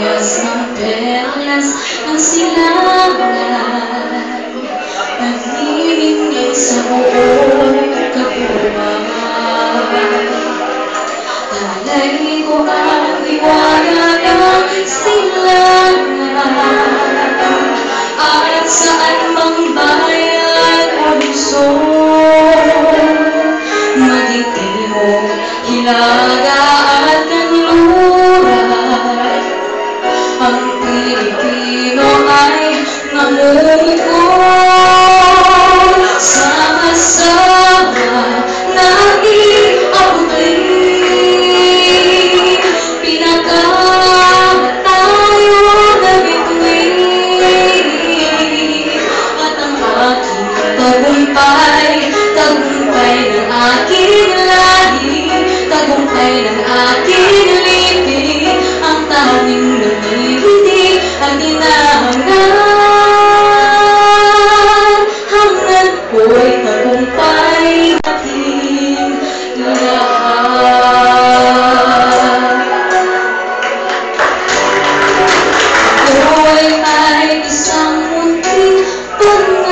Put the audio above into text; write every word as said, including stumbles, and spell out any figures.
Parehas ng perlas ng silangan, naniningning sa buong kabuuan. Talay ko ang liwanag ng silangan, at saan mang bayan o lungsod, maging timog, hilaga at kanluran, ang Pilipino ay namumuo. Sama-sama nating abutin, pinaka tayo na bituin, at ang aking tagumpay, tagumpay ng aking lahi, tagumpay ng aking libing, ang tanging lumiliti ang hinahangad. Hangad ko'y tagumpay nating lahat. Ako'y ay isang munting pag